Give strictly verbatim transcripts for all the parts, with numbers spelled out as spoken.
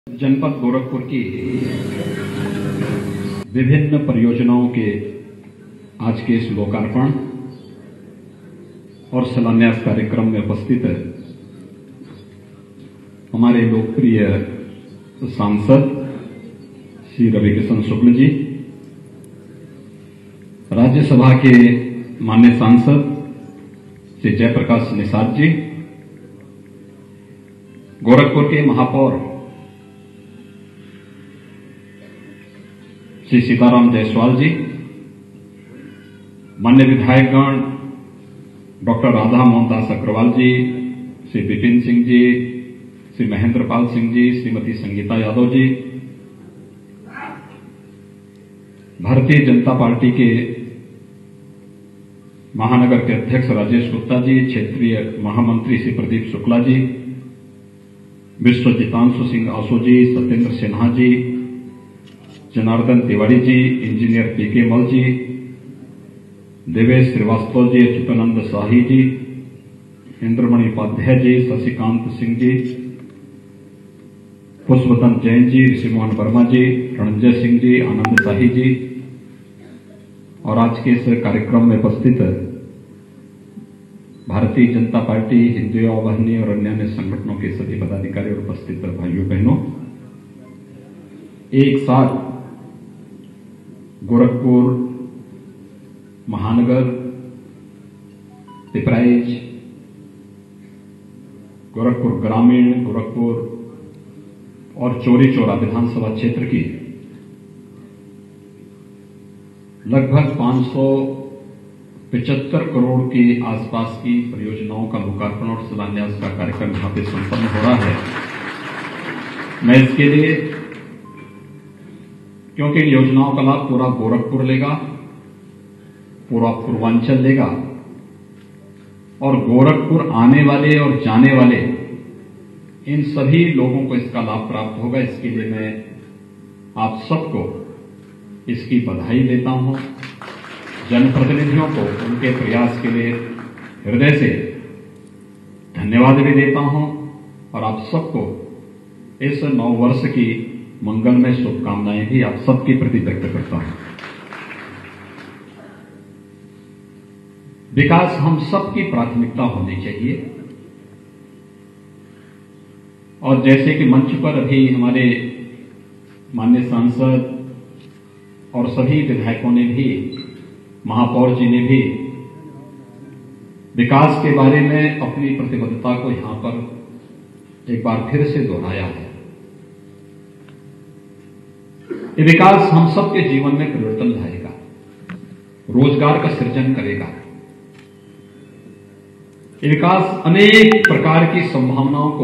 जनपद गोरखपुर की विभिन्न परियोजनाओं के आज के इस लोकार्पण और शिलान्यास कार्यक्रम में उपस्थित है हमारे लोकप्रिय सांसद श्री रविकिशन शुक्ल जी, राज्यसभा के माननीय सांसद श्री जयप्रकाश निषाद जी, गोरखपुर के महापौर श्री सीताराम जायसवाल जी, माननीय विधायकगण डॉक्टर राधा मोहनदास अग्रवाल जी, श्री विपिन सिंह जी, श्री महेंद्र पाल सिंह जी, श्रीमती संगीता यादव जी, भारतीय जनता पार्टी के महानगर के अध्यक्ष राजेश गुप्ता जी, क्षेत्रीय महामंत्री श्री प्रदीप शुक्ला जी, विश्वजितांशु सिंह आसू जी, सत्येंद्र सिन्हा जी, जनार्दन तिवारी जी, इंजीनियर पीके मल जी, देवेश श्रीवास्तव जी, अच्युतानंद शाही जी, इंद्रमणि उपाध्याय जी, शशिकांत सिंह जी, पुष्पतन जैन जी, ऋषिमोहन वर्मा जी, रणजय सिंह जी, आनंद शाही जी और आज के इस कार्यक्रम में उपस्थित भारतीय जनता पार्टी, हिंदू वाहिनी और अन्य संगठनों के सभी पदाधिकारी और उपस्थित भाइयों बहनों, एक साथ गोरखपुर महानगर, पिपराइच, गोरखपुर ग्रामीण, गोरखपुर और चौरी चौरा विधानसभा क्षेत्र की लगभग पांच सौ पचहत्तर करोड़ के आसपास की परियोजनाओं का लोकार्पण और शिलान्यास का कार्यक्रम यहां पे संपन्न हो रहा है। मैं इसके लिए, क्योंकि इन योजनाओं का लाभ पूरा गोरखपुर लेगा, पूरा पूर्वांचल लेगा और गोरखपुर आने वाले और जाने वाले इन सभी लोगों को इसका लाभ प्राप्त होगा। इसके लिए मैं आप सबको इसकी बधाई देता हूं, जनप्रतिनिधियों को उनके प्रयास के लिए हृदय से धन्यवाद भी देता हूं और आप सबको इस नव वर्ष की मंगलमय शुभकामनाएं भी आप सबके प्रति व्यक्त करता हूं। विकास हम सबकी प्राथमिकता होनी चाहिए और जैसे कि मंच पर अभी हमारे माननीय सांसद और सभी विधायकों ने भी, महापौर जी ने भी विकास के बारे में अपनी प्रतिबद्धता को यहां पर एक बार फिर से दोहराया है। ये विकास हम सबके जीवन में परिवर्तन लाएगा, रोजगार का सृजन करेगा। ये विकास अनेक प्रकार की संभावनाओं को,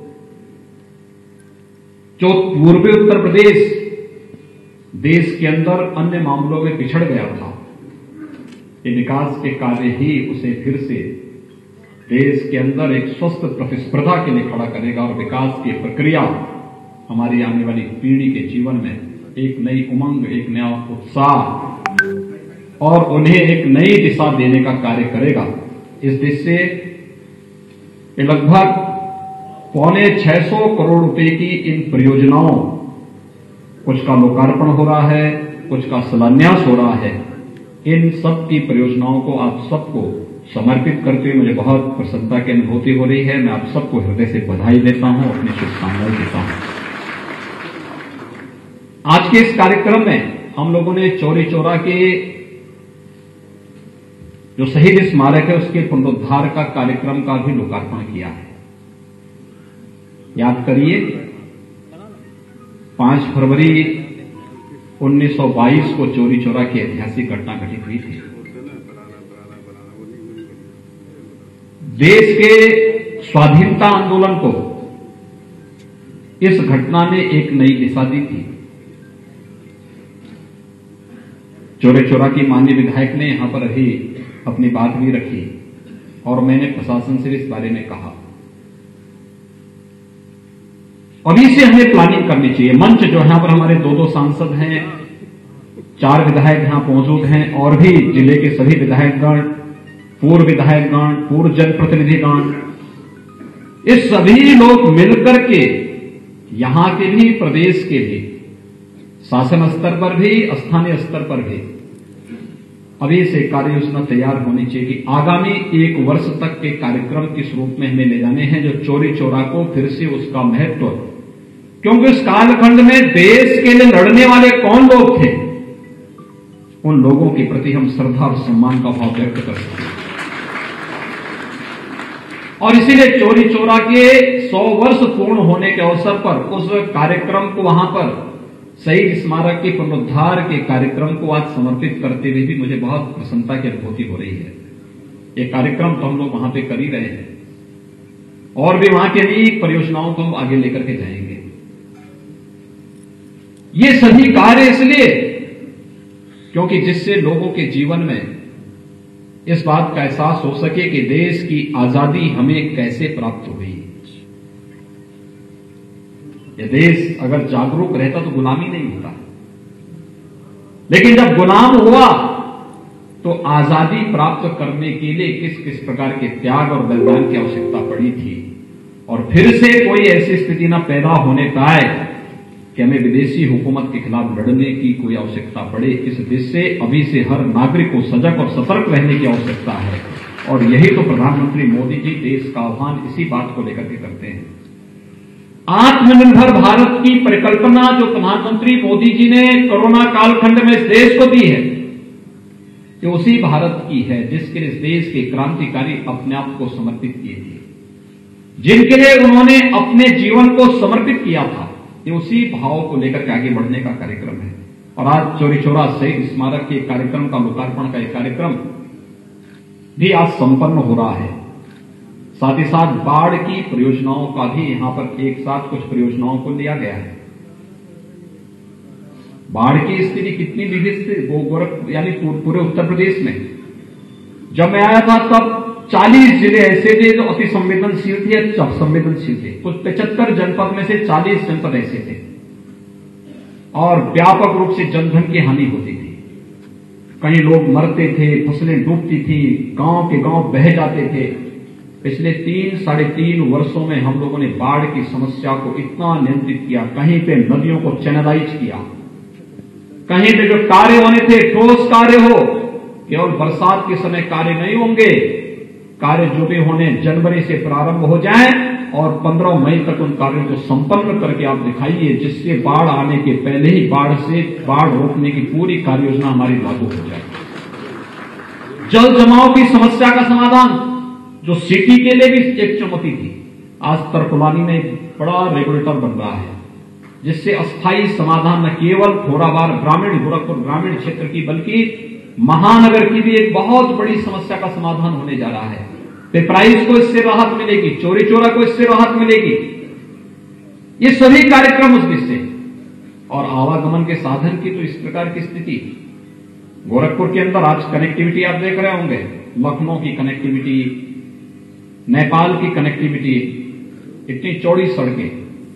जो पूर्वी उत्तर प्रदेश देश के अंदर अन्य मामलों में पिछड़ गया था, ये विकास के कार्य ही उसे फिर से देश के अंदर एक स्वस्थ प्रतिस्पर्धा के लिए खड़ा करेगा और विकास की प्रक्रिया हमारी आने वाली पीढ़ी के जीवन में एक नई उमंग, एक नया उत्साह और उन्हें एक नई दिशा देने का कार्य करेगा। इस दिशा से लगभग पौने छह सौ करोड़ रुपए की इन परियोजनाओं, कुछ का लोकार्पण हो रहा है, कुछ का शिलान्यास हो रहा है। इन सब की परियोजनाओं को आप सबको समर्पित करते हुए मुझे बहुत प्रसन्नता की अनुभूति हो रही है। मैं आप सबको हृदय से बधाई देता हूं, अपनी शुभकामनाएं देता हूं। आज के इस कार्यक्रम में हम लोगों ने चौरी चौरा के जो शहीद स्मारक है उसके पुनरुद्धार का कार्यक्रम का भी लोकार्पण किया है। याद करिए, पांच फरवरी उन्नीस सौ बाईस को चौरी चौरा की ऐतिहासिक घटना घटित हुई थी। देश के स्वाधीनता आंदोलन को इस घटना ने एक नई दिशा दी थी। चौरी चौरा की माननीय विधायक ने यहां पर अभी अपनी बात भी रखी और मैंने प्रशासन से इस बारे में कहा। अभी से हमें प्लानिंग करनी चाहिए। मंच जो यहां पर हमारे दो दो सांसद हैं, चार विधायक यहां मौजूद हैं और भी जिले के सभी विधायकगण, पूर्व विधायकगण, पूर्व जनप्रतिनिधिगण, ये सभी लोग मिलकर के यहां के भी, प्रदेश के भी, शासन स्तर पर भी, स्थानीय स्तर पर भी अभी से कार्य योजना तैयार होनी चाहिए कि आगामी एक वर्ष तक के कार्यक्रम किस रूप में हमें ले जाने हैं, जो चोरी चोरा को फिर से उसका महत्व, क्योंकि उस कालखंड में देश के लिए लड़ने वाले कौन लोग थे, उन लोगों के प्रति हम श्रद्धा और सम्मान का भाव व्यक्त कर सकते हैं। और इसीलिए चोरी चोरा के सौ वर्ष पूर्ण होने के अवसर पर उस कार्यक्रम को, वहां पर शहीद स्मारक के पुनरुद्धार के कार्यक्रम को आज समर्पित करते हुए भी मुझे बहुत प्रसन्नता की अनुभूति हो रही है। ये कार्यक्रम तो हम लोग वहां पे कर ही रहे हैं और भी वहां की अनेक परियोजनाओं को हम आगे लेकर के जाएंगे। ये सभी कार्य इसलिए क्योंकि जिससे लोगों के जीवन में इस बात का एहसास हो सके कि देश की आजादी हमें कैसे प्राप्त हुई। यह देश अगर जागरूक रहता तो गुलामी नहीं होता, लेकिन जब गुलाम हुआ तो आजादी प्राप्त करने के लिए किस किस प्रकार के त्याग और बलिदान की आवश्यकता पड़ी थी। और फिर से कोई ऐसी स्थिति न पैदा होने पाए कि हमें विदेशी हुकूमत के खिलाफ लड़ने की कोई आवश्यकता पड़े। इस देश से अभी से हर नागरिक को सजग और सतर्क रहने की आवश्यकता है। और यही तो प्रधानमंत्री मोदी जी देश का आह्वान इसी बात को लेकर के करते हैं। आत्मनिर्भर भारत की परिकल्पना जो प्रधानमंत्री मोदी जी ने कोरोना कालखंड में इस देश को दी है, ये उसी भारत की है जिसके लिए इस देश के क्रांतिकारी अपने आप को समर्पित किए थे, जिनके लिए उन्होंने अपने जीवन को समर्पित किया था। ये उसी भाव को लेकर के आगे बढ़ने का कार्यक्रम है। और आज चोरी चोरा शहीद स्मारक के कार्यक्रम का लोकार्पण का एक कार्यक्रम भी आज संपन्न हो रहा है। साथ ही साथ बाढ़ की परियोजनाओं का भी यहां पर एक साथ कुछ परियोजनाओं को लिया गया है। बाढ़ की स्थिति कितनी विविध थी वो गोरख यानी पूरे उत्तर प्रदेश में। जब मैं आया था तब चालीस जिले ऐसे थे जो अति संवेदनशील थे, संवेदनशील थे। कुछ पचहत्तर जनपद में से चालीस जनपद ऐसे थे और व्यापक रूप से जनधन की हानि होती थी। कई लोग मरते थे, फसलें डूबती थी, गांव के गांव बह जाते थे। पिछले तीन साढ़े तीन वर्षों में हम लोगों ने बाढ़ की समस्या को इतना नियंत्रित किया, कहीं पे नदियों को चैनलाइज किया, कहीं पे जो कार्य होने थे ठोस कार्य हो, केवल बरसात के समय कार्य नहीं होंगे, कार्य जो भी होने जनवरी से प्रारंभ हो जाए और पंद्रह मई तक उन कार्यों को संपन्न करके आप दिखाइए, जिससे बाढ़ आने के पहले ही बाढ़ से बाढ़ रोकने की पूरी कार्य योजना हमारी लागू हो जाए। जल जमाव की समस्या का समाधान जो सिटी के लिए भी एक चुनौती थी, आज तरकुलानी में बड़ा रेगुलेटर बन रहा है, जिससे अस्थायी समाधान न केवल खोराबार ग्रामीण गोरखपुर ग्रामीण क्षेत्र की बल्कि महानगर की भी एक बहुत बड़ी समस्या का समाधान होने जा रहा है। पिपराइज को इससे राहत मिलेगी, चोरी चोरा को इससे राहत मिलेगी। ये सभी कार्यक्रम उस दिशा से। और आवागमन के साधन की तो इस प्रकार की स्थिति गोरखपुर के अंदर आज कनेक्टिविटी आप देख रहे होंगे, लखनऊ की कनेक्टिविटी, नेपाल की कनेक्टिविटी, इतनी चौड़ी सड़कें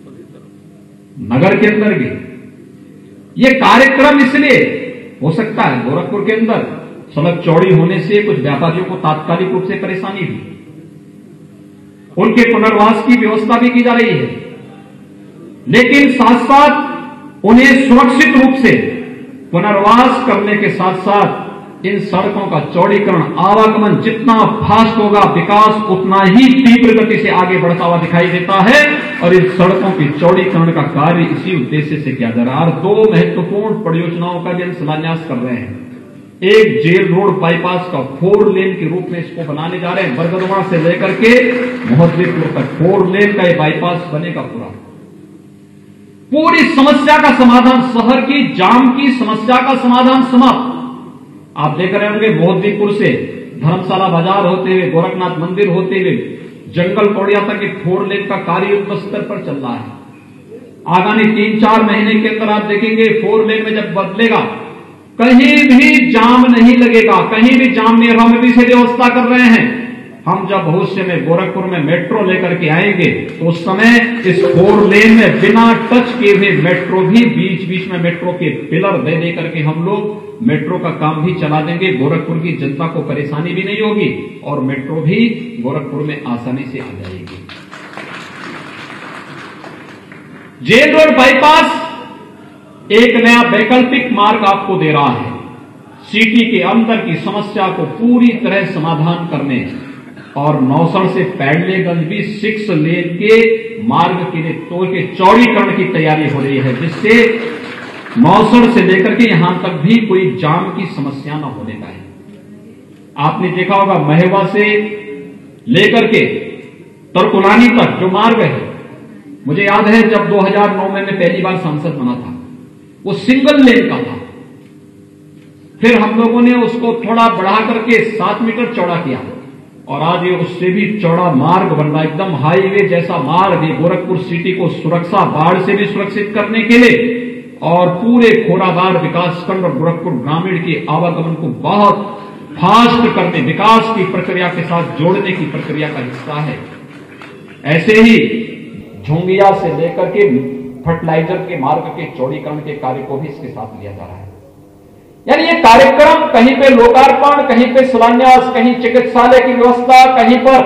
नगर के अंदर भी। ये कार्यक्रम इसलिए हो सकता है गोरखपुर के अंदर सड़क चौड़ी होने से कुछ व्यापारियों को तात्कालिक रूप से परेशानी हुई, उनके पुनर्वास की व्यवस्था भी की जा रही है, लेकिन साथ साथ उन्हें सुरक्षित रूप से पुनर्वास करने के साथ साथ इन सड़कों का चौड़ीकरण, आवागमन जितना फास्ट होगा विकास उतना ही तीव्र गति से आगे बढ़ता हुआ दिखाई देता है। और इन सड़कों की चौड़ीकरण का कार्य इसी उद्देश्य से किया जा रहा है। और दो महत्वपूर्ण परियोजनाओं का भी हम शिलान्यास कर रहे हैं। एक जेल रोड बाईपास का फोर लेन के रूप में इसको बनाने जा रहे हैं, बरगदवाड़ा से लेकर के मोहद्दीपुर तक फोर लेन का ये बाईपास बनेगा। पूरा पूरी समस्या का समाधान, शहर की जाम की समस्या का समाधान समाप्त। आप देख रहे होंगे मोहद्दीपुर से धर्मशाला बाजार होते हुए, गोरखनाथ मंदिर होते हुए जंगल पौड़िया तक एक फोर लेन का कार्य युद्ध स्तर पर चल रहा है। आगामी तीन चार महीने के अंदर आप देखेंगे फोर लेन में जब बदलेगा कहीं भी जाम नहीं लगेगा, कहीं भी जाम नहीं। हम भी से व्यवस्था कर रहे हैं। हम जब भविष्य में गोरखपुर में मेट्रो लेकर के आएंगे तो उस समय इस फोर लेन में बिना टच किए हुए मेट्रो भी बीच बीच में मेट्रो के पिलर दे दे करके हम लोग मेट्रो का काम भी चला देंगे। गोरखपुर की जनता को परेशानी भी नहीं होगी और मेट्रो भी गोरखपुर में आसानी से आ जाएगी। जेल रोड बाईपास एक नया वैकल्पिक मार्ग आपको दे रहा है सिटी के अंदर की समस्या को पूरी तरह समाधान करने, और नौसड़ से पैडलेगंज भी सिक्स लेन के मार्ग के लिए तोड़ के चौड़ीकरण की तैयारी हो रही है, जिससे नौसड़ से लेकर के यहां तक भी कोई जाम की समस्या न होने पाए। आपने देखा होगा महेवा से लेकर के तरकुलानी तक जो मार्ग है, मुझे याद है जब दो हज़ार नौ में मैं पहली बार सांसद बना था, वो सिंगल लेन का था। फिर हम लोगों ने उसको थोड़ा बढ़ा करके सात मीटर चौड़ा किया और आज ये उससे भी चौड़ा मार्ग बन रहा है, एकदम हाईवे जैसा मार्ग। ये गोरखपुर सिटी को सुरक्षा, बाढ़ से भी सुरक्षित करने के लिए और पूरे खोराबार विकासखंड और गोरखपुर ग्रामीण के आवागमन को बहुत फास्ट करने, विकास की प्रक्रिया के साथ जोड़ने की प्रक्रिया का हिस्सा है। ऐसे ही झुंगिया से लेकर के फर्टिलाइजर के मार्ग के चौड़ीकरण के कार्य को भी इसके साथ लिया जा रहा है। यानी ये कार्यक्रम कहीं पे लोकार्पण, कहीं पे शिलान्यास, कहीं चिकित्सालय की व्यवस्था, कहीं पर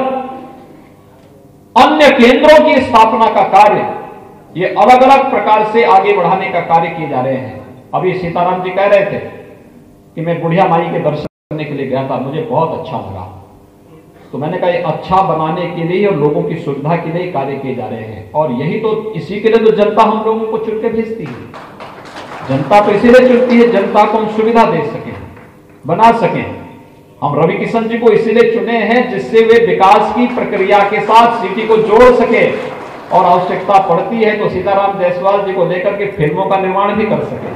अन्य केंद्रों की स्थापना का कार्य, ये अलग अलग प्रकार से आगे बढ़ाने का कार्य किए जा रहे हैं। अभी सीताराम जी कह रहे थे कि मैं बुढ़िया माई के दर्शन करने के लिए गया था, मुझे बहुत अच्छा लगा। तो मैंने कहा ये अच्छा बनाने के लिए और लोगों की सुविधा के लिए कार्य किए जा रहे हैं, और यही तो, इसी के लिए तो जनता हम लोगों को चुन के भेजती है। जनता तो इसीलिए चुनती है, जनता को हम सुविधा दे सकें, बना सकें। हम रवि किशन जी को इसीलिए चुने हैं जिससे वे विकास की प्रक्रिया के साथ सिटी को जोड़ सके, और आवश्यकता पड़ती है तो सीताराम जायसवाल जी को लेकर के फिल्मों का निर्माण भी कर सके।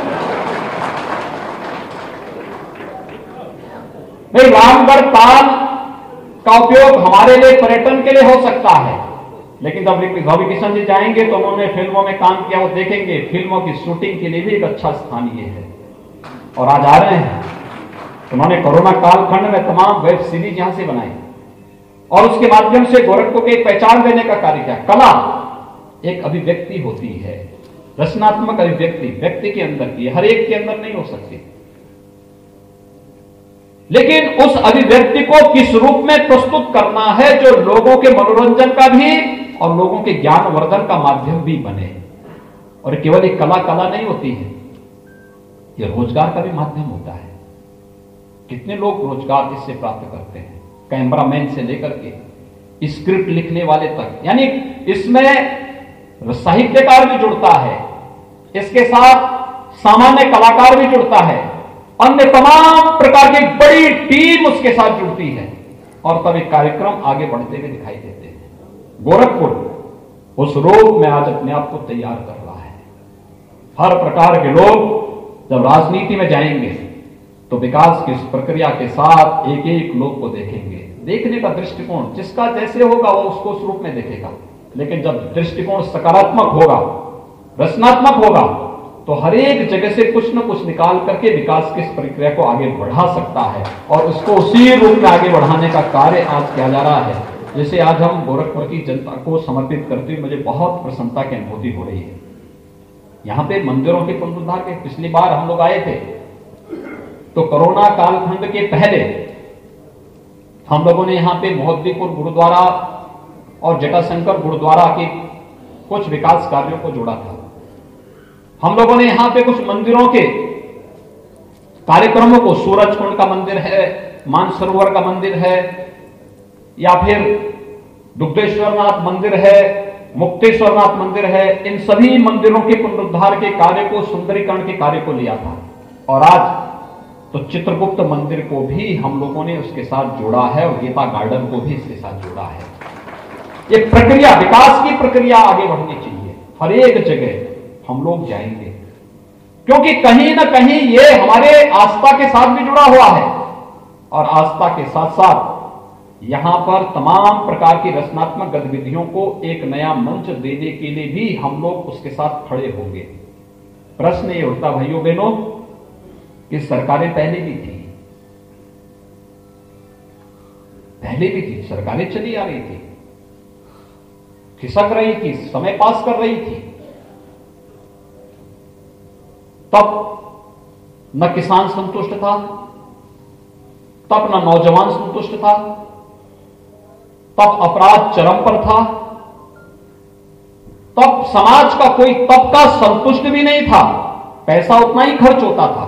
भाई रामगढ़ ताल का उपयोग हमारे लिए पर्यटन के लिए हो सकता है, लेकिन जब रवि किशन जी जाएंगे तो उन्होंने फिल्मों में काम किया, वो देखेंगे फिल्मों की शूटिंग के लिए भी एक अच्छा स्थान ये है। और आज आ रहे हैं, उन्होंने कोरोना कालखंड में तमाम वेब सीरीज यहां से बनाई और उसके माध्यम से गोरखपुर को एक पहचान देने का कार्य किया। कला एक अभिव्यक्ति होती है, रचनात्मक अभिव्यक्ति व्यक्ति के अंदर की, हर एक के अंदर नहीं हो सकती, लेकिन उस अभिव्यक्ति को किस रूप में प्रस्तुत करना है जो लोगों के मनोरंजन का भी और लोगों के ज्ञानवर्धन का माध्यम भी बने। और केवल एक कला कला नहीं होती है, यह रोजगार का भी माध्यम होता है। कितने लोग रोजगार इससे प्राप्त करते हैं, कैमरामैन से लेकर के स्क्रिप्ट लिखने वाले तक। यानी इसमें साहित्यकार भी जुड़ता है, इसके साथ सामान्य कलाकार भी जुड़ता है, अन्य तमाम प्रकार की बड़ी टीम उसके साथ जुड़ती है, और तब एक कार्यक्रम आगे बढ़ते हुए दिखाई देते हैं। गोरखपुर उस रूप में आज अपने आप को तैयार कर रहा है। हर प्रकार के लोग जब राजनीति में जाएंगे तो विकास की इस प्रक्रिया के साथ एक एक लोग को देखेंगे। देखने का दृष्टिकोण जिसका जैसे होगा वो उसको उस रूप में देखेगा, लेकिन जब दृष्टिकोण सकारात्मक होगा, रचनात्मक होगा, तो हर एक जगह से कुछ न कुछ निकाल करके विकास की इस प्रक्रिया को आगे बढ़ा सकता है, और उसको उसी रूप में आगे बढ़ाने का कार्य आज किया जा रहा है, जिसे आज हम गोरखपुर की जनता को समर्पित करते हुए मुझे बहुत प्रसन्नता की अनुभूति हो रही है। यहां पे मंदिरों के पुनरुद्धार के पिछली बार हम लोग आए थे तो कोरोना कालखंड के पहले हम लोगों ने यहां पे मोहद्दीपुर गुरुद्वारा और जटाशंकर गुरुद्वारा के कुछ विकास कार्यों को जोड़ा था। हम लोगों ने यहां पे कुछ मंदिरों के कार्यक्रमों को, सूरजकुंड का मंदिर है, मानसरोवर का मंदिर है, या फिर दुग्धेश्वरनाथ मंदिर है, मुक्तेश्वरनाथ मंदिर है, इन सभी मंदिरों के पुनरुद्धार के कार्य को, सुंदरीकरण के कार्य को लिया था। और आज तो चित्रगुप्त मंदिर को भी हम लोगों ने उसके साथ जोड़ा है और गीता गार्डन को भी इसके साथ जोड़ा है। एक प्रक्रिया, विकास की प्रक्रिया आगे बढ़नी चाहिए। हर एक जगह हम लोग जाएंगे क्योंकि कहीं ना कहीं ये हमारे आस्था के साथ भी जुड़ा हुआ है, और आस्था के साथ साथ यहां पर तमाम प्रकार की रचनात्मक गतिविधियों को एक नया मंच देने के लिए भी हम लोग उसके साथ खड़े होंगे। प्रश्न ये उठता भाइयों बहनों कि सरकारें पहले भी थी, पहले भी थी सरकारें चली आ रही थी, खिसक रही थी, समय पास कर रही थी, तब न किसान संतुष्ट था, तब न नौजवान संतुष्ट था, तब अपराध चरम पर था, तब समाज का कोई तबका संतुष्ट भी नहीं था, पैसा उतना ही खर्च होता था।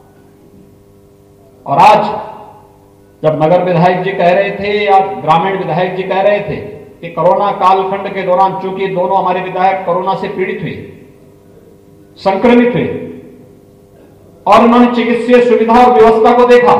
और आज जब नगर विधायक जी कह रहे थे या ग्रामीण विधायक जी कह रहे थे कि कोरोना कालखंड के दौरान, चूंकि दोनों हमारे विधायक कोरोना से पीड़ित हुए, संक्रमित हुए और उन्होंने चिकित्सीय सुविधा और व्यवस्था को देखा,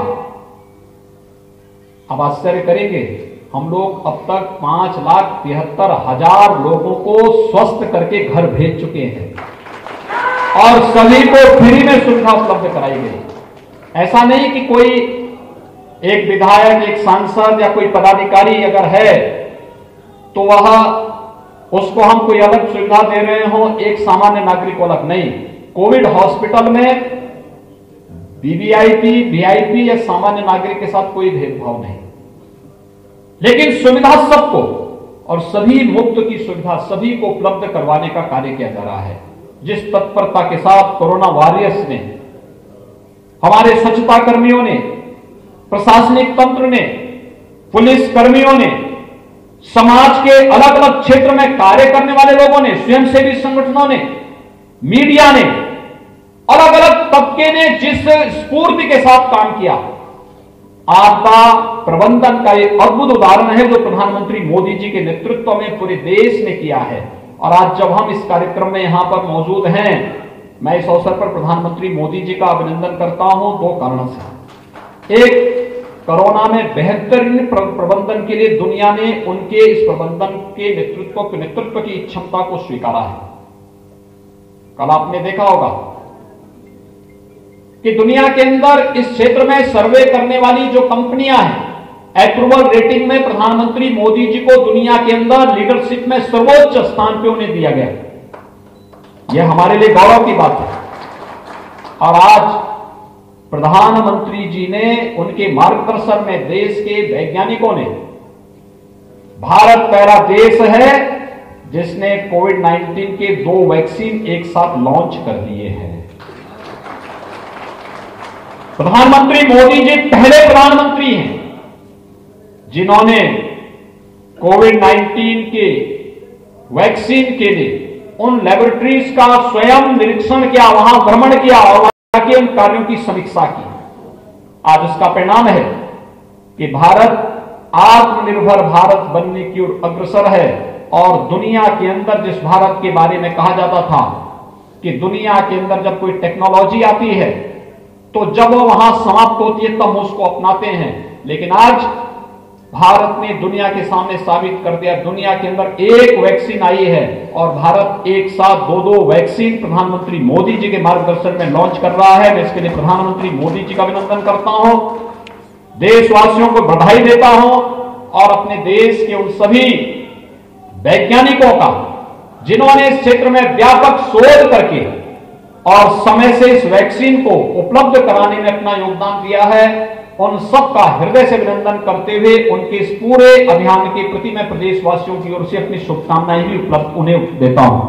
अब आश्चर्य करेंगे, हम लोग अब तक पांच लाख तिहत्तर हजार लोगों को स्वस्थ करके घर भेज चुके हैं और सभी को फ्री में सुविधा उपलब्ध कराई गई। ऐसा नहीं कि कोई एक विधायक, एक सांसद या कोई पदाधिकारी अगर है तो वह उसको हम कोई अलग सुविधा दे रहे हो, एक सामान्य नागरिक को अलग नहीं। कोविड हॉस्पिटल में वीवीआईपी, वीआईपी या सामान्य नागरिक के साथ कोई भेदभाव नहीं, लेकिन सुविधा सबको और सभी मुफ्त की सुविधा सभी को उपलब्ध करवाने का कार्य किया जा रहा है। जिस तत्परता के साथ कोरोना वॉरियर्स ने, हमारे स्वच्छता कर्मियों ने, प्रशासनिक तंत्र ने, पुलिस कर्मियों ने, समाज के अलग अलग क्षेत्र में कार्य करने वाले लोगों ने, स्वयंसेवी संगठनों ने, मीडिया ने, अलग अलग तबके ने जिस स्फूर्ति के साथ काम किया, आपदा प्रबंधन का एक अद्भुत उदाहरण है जो प्रधानमंत्री मोदी जी के नेतृत्व में पूरे देश ने किया है। और आज जब हम इस कार्यक्रम में यहां पर मौजूद हैं, मैं इस अवसर पर प्रधानमंत्री मोदी जी का अभिनंदन करता हूं दो कारणों से। एक, कोरोना में बेहतरीन प्रबंधन के लिए दुनिया ने उनके इस प्रबंधन के नेतृत्व के नेतृत्व की क्षमता को स्वीकारा है। कल आपने देखा होगा कि दुनिया के अंदर इस क्षेत्र में सर्वे करने वाली जो कंपनियां हैं, अप्रूवल रेटिंग में प्रधानमंत्री मोदी जी को दुनिया के अंदर लीडरशिप में सर्वोच्च स्थान पे उन्हें दिया गया। यह हमारे लिए गौरव की बात है। और आज प्रधानमंत्री जी ने, उनके मार्गदर्शन में देश के वैज्ञानिकों ने, भारत पहला देश है जिसने कोविड नाइन्टीन के दो वैक्सीन एक साथ लॉन्च कर दिए हैं। प्रधानमंत्री मोदी जी पहले प्रधानमंत्री हैं जिन्होंने कोविड नाइन्टीन के वैक्सीन के लिए उन लेबोरेटरीज का स्वयं निरीक्षण किया, वहां भ्रमण किया और वहां के उन कार्यों की समीक्षा की। आज उसका परिणाम है कि भारत आत्मनिर्भर भारत बनने की ओर अग्रसर है। और दुनिया के अंदर जिस भारत के बारे में कहा जाता था कि दुनिया के अंदर जब कोई टेक्नोलॉजी आती है तो जब वो वहां समाप्त होती है तब उसको अपनाते हैं, लेकिन आज भारत ने दुनिया के सामने साबित कर दिया, दुनिया के अंदर एक वैक्सीन आई है और भारत एक साथ दो दो वैक्सीन प्रधानमंत्री मोदी जी के मार्गदर्शन में लॉन्च कर रहा है। मैं इसके लिए प्रधानमंत्री मोदी जी का अभिनंदन करता हूं, देशवासियों को बधाई देता हूं और अपने देश के उन सभी वैज्ञानिकों का जिन्होंने इस क्षेत्र में व्यापक शोध करके और समय से इस वैक्सीन को उपलब्ध कराने में अपना योगदान दिया है, उन सबका हृदय से अभिनंदन करते हुए उनके इस पूरे अभियान के प्रति मैं प्रदेशवासियों की ओर से अपनी शुभकामनाएं भी उपलब्ध उन्हें देता हूं।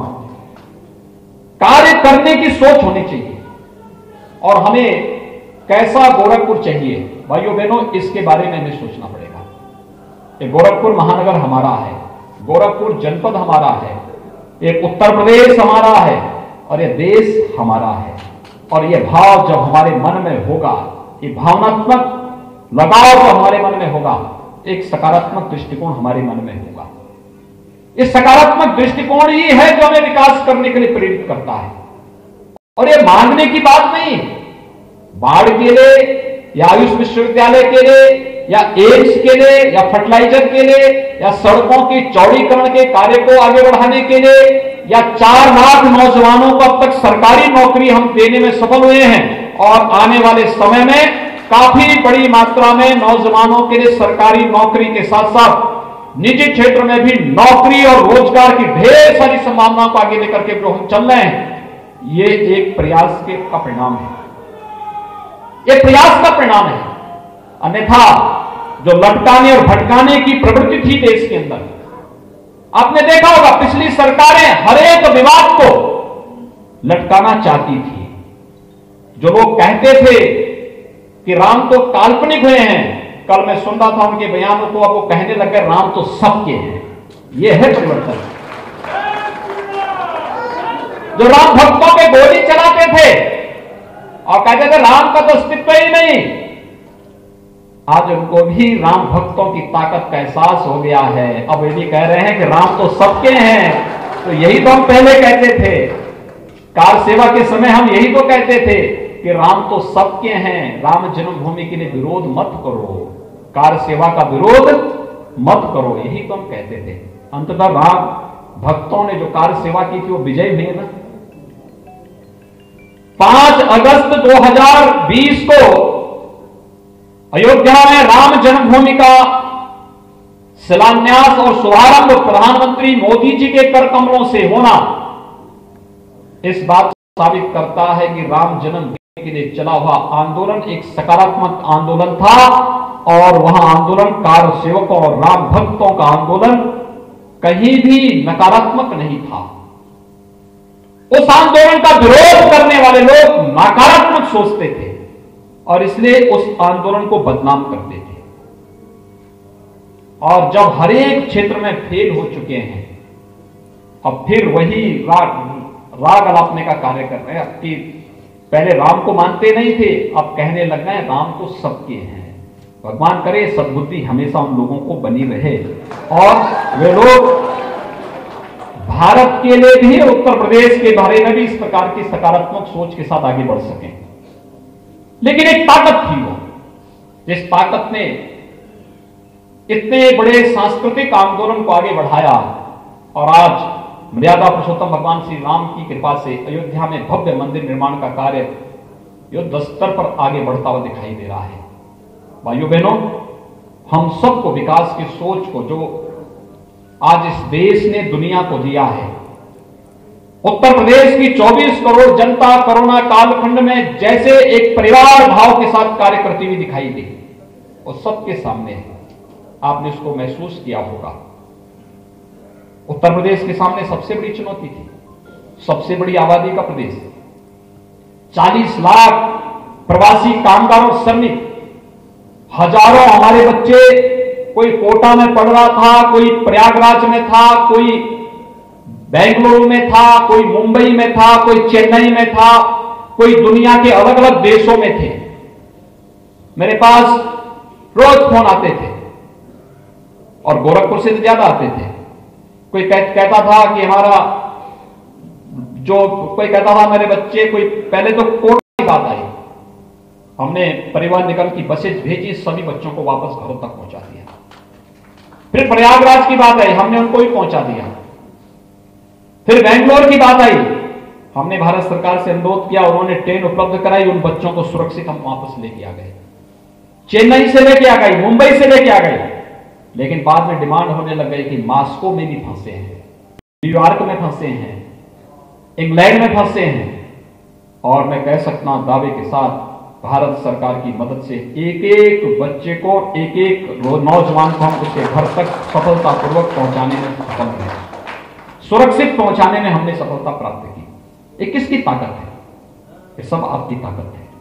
कार्य करने की सोच होनी चाहिए और हमें कैसा गोरखपुर चाहिए, भाइयों बहनों, इसके बारे में हमें सोचना पड़ेगा। ये गोरखपुर महानगर हमारा है, गोरखपुर जनपद हमारा है, एक उत्तर प्रदेश हमारा है और यह देश हमारा है। और यह भाव जब हमारे मन में होगा, ये भावनात्मक लगाव जब हमारे मन में होगा, एक सकारात्मक दृष्टिकोण हमारे मन में होगा। ये सकारात्मक दृष्टिकोण ही है जो हमें विकास करने के लिए प्रेरित करता है। और ये मांगने की बात नहीं, बाढ़ के लिए या आयुष विश्वविद्यालय के लिए या एम्स के लिए या फर्टिलाइजर के लिए या सड़कों की चौड़ीकरण के कार्य को आगे बढ़ाने के लिए या चार लाख नौजवानों को अब तक सरकारी नौकरी हम देने में सफल हुए हैं और आने वाले समय में काफी बड़ी मात्रा में नौजवानों के लिए सरकारी नौकरी के साथ साथ निजी क्षेत्र में भी नौकरी और रोजगार की ढेर सारी संभावनाओं को आगे लेकर के जो हम चल रहे हैं, ये एक प्रयास के का परिणाम है, ये प्रयास का परिणाम है। अन्यथा जो लटकाने और भटकाने की प्रवृत्ति थी देश के अंदर, आपने देखा होगा पिछली सरकारें हर एक विवाद को लटकाना चाहती थी। जो लोग कहते थे कि राम तो काल्पनिक हुए हैं, कल मैं सुन रहा था उनके बयानों को, अब वो कहने लगे राम तो सबके हैं। यह है परिवर्तन। जो राम भक्तों पे गोली चलाते थे और कहते थे राम का तो अस्तित्व ही नहीं, आज उनको भी राम भक्तों की ताकत का एहसास हो गया है। अब ये भी कह रहे हैं कि राम तो सबके हैं। तो यही तो हम पहले कहते थे, कार सेवा के समय हम यही तो कहते थे कि राम तो सबके हैं, राम जन्मभूमि के लिए विरोध मत करो, कार सेवा का विरोध मत करो, यही तो हम कहते थे। अंततः राम भक्तों ने जो कार सेवा की थी वो विजय हुई ना। पांच अगस्त दो हज़ार बीस को अयोध्या में राम जन्मभूमि का शिलान्यास और शुभारंभ प्रधानमंत्री मोदी जी के कर कमलों से होना इस बात को साबित करता है कि राम जन्मभूमि के लिए चला हुआ आंदोलन एक सकारात्मक आंदोलन था और वह आंदोलन कार सेवकों और राम भक्तों का आंदोलन कहीं भी नकारात्मक नहीं था। उस आंदोलन का विरोध करने वाले लोग नकारात्मक सोचते थे और इसलिए उस आंदोलन को बदनाम करते थे। और जब हर एक क्षेत्र में फेल हो चुके हैं, अब फिर वही राग राग अलापने का कार्य कर रहे हैं। अब कि पहले राम को मानते नहीं थे, अब कहने लग गए राम तो सबके हैं। भगवान करे सद्बुद्धि हमेशा उन लोगों को बनी रहे और वे लोग भारत के लिए भी, उत्तर प्रदेश के बारे में भी इस प्रकार की सकारात्मक सोच के साथ आगे बढ़ सकें। लेकिन एक ताकत थी वो, जिस ताकत ने इतने बड़े सांस्कृतिक आंदोलन को आगे बढ़ाया और आज मर्यादा पुरुषोत्तम भगवान श्री राम की कृपा से अयोध्या में भव्य मंदिर निर्माण का कार्य युद्ध स्तर पर आगे बढ़ता हुआ दिखाई दे रहा है। भाइयों बहनों, हम सबको विकास की सोच को जो आज इस देश ने दुनिया को दिया है, उत्तर प्रदेश की चौबीस करोड़ जनता कोरोना कालखंड में जैसे एक परिवार भाव के साथ कार्य करती हुई दिखाई दी, वो सबके सामने है। आपने इसको महसूस किया होगा। उत्तर प्रदेश के सामने सबसे बड़ी चुनौती थी, सबसे बड़ी आबादी का प्रदेश, चालीस लाख प्रवासी कामगार और श्रमिक, हजारों हमारे बच्चे, कोई कोटा में पढ़ रहा था, कोई प्रयागराज में था, कोई बेंगलुरु में था, कोई मुंबई में था, कोई चेन्नई में था, कोई दुनिया के अलग अलग देशों में थे। मेरे पास रोज फोन आते थे और गोरखपुर से ज्यादा आते थे। कोई कह, कहता था कि हमारा जो कोई कहता था मेरे बच्चे, कोई पहले तो कोटा की बात आई, हमने परिवहन निगम की बसेज भेजी, सभी बच्चों को वापस घरों तक पहुंचा दिया। फिर प्रयागराज की बात आई, हमने उनको भी पहुंचा दिया। फिर बेंगलोर की बात आई, हमने भारत सरकार से अनुरोध किया, उन्होंने ट्रेन उपलब्ध कराई, उन बच्चों को सुरक्षित हम वापस लेके आ गए। चेन्नई से लेके आ गई, मुंबई से लेके आ गई, लेकिन बाद में डिमांड होने लग गई कि मॉस्को में भी फंसे हैं, न्यूयॉर्क में फंसे हैं, इंग्लैंड में फंसे हैं। और मैं कह सकता हूं दावे के साथ, भारत सरकार की मदद से एक एक बच्चे को, एक एक नौजवान को हम उसके घर तक सफलतापूर्वक पहुंचाने में सफल रहे, सुरक्षित पहुंचाने में हमने सफलता प्राप्त की। ये किसकी ताकत है? ये सब आपकी ताकत है।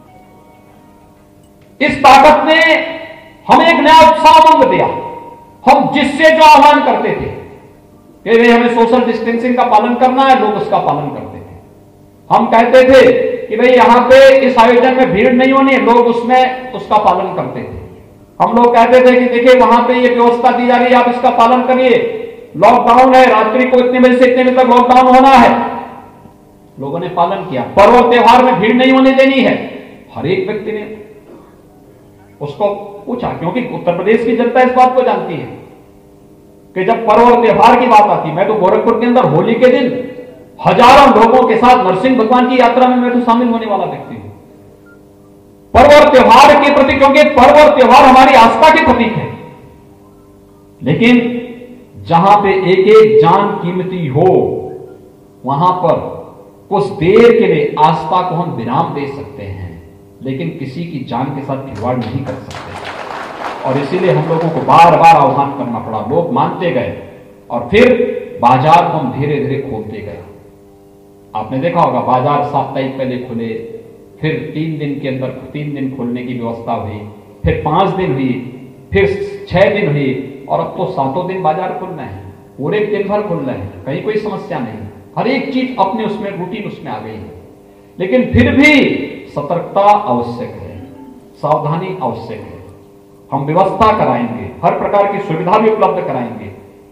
इस ताकत ने हमें एक नया उत्साह उमंग दिया। हम जिससे जो आह्वान करते थे कि भाई हमें सोशल डिस्टेंसिंग का पालन करना है, लोग उसका पालन करते थे। हम कहते थे कि भाई यहां पे इस आयोजन में भीड़ नहीं होनी है, लोग उसमें उसका पालन करते थे। हम लोग कहते थे कि देखिए वहां पे ये व्यवस्था दी जा रही है, आप इसका पालन करिए, लॉकडाउन है, रात्रि को इतने बजे से इतने बजे तक लॉकडाउन होना है। लोगों ने पालन किया। पर्व और त्योहार में भीड़ नहीं होने देनी है, हर एक व्यक्ति ने उसको पूछा, क्योंकि उत्तर प्रदेश की जनता इस बात को जानती है कि जब पर्व और त्योहार की बात आती, मैं तो गोरखपुर के अंदर होली के दिन हजारों लोगों के साथ नरसिंह भगवान की यात्रा में मैं तो शामिल होने वाला व्यक्ति हूं। पर्व और त्योहार के प्रति, क्योंकि पर्व और त्योहार हमारी आस्था के प्रतीक है, लेकिन जहां पे एक एक जान कीमती हो, वहां पर कुछ देर के लिए आस्था को हम विराम दे सकते हैं, लेकिन किसी की जान के साथ खिलवाड़ नहीं कर सकते। और इसीलिए हम लोगों को बार बार आह्वान करना पड़ा। लोग मानते गए और फिर बाजार को हम धीरे धीरे खोलते गए। आपने देखा होगा, बाजार साप्ताहिक पहले खुले, फिर तीन दिन के अंदर तीन दिन खोलने की व्यवस्था हुई, फिर पांच दिन हुई, फिर छह दिन हुई, और अब तो सातों दिन बाजार खुलना है, पूरे दिन भर खुलना है, कहीं कोई समस्या नहीं। हर एक चीज अपने उसमें रूटीन उसमें आ गई है। लेकिन फिर भी सतर्कता आवश्यक है, सावधानी आवश्यक है। हम व्यवस्था कराएंगे, हर प्रकार की सुविधा भी उपलब्ध कराएंगे।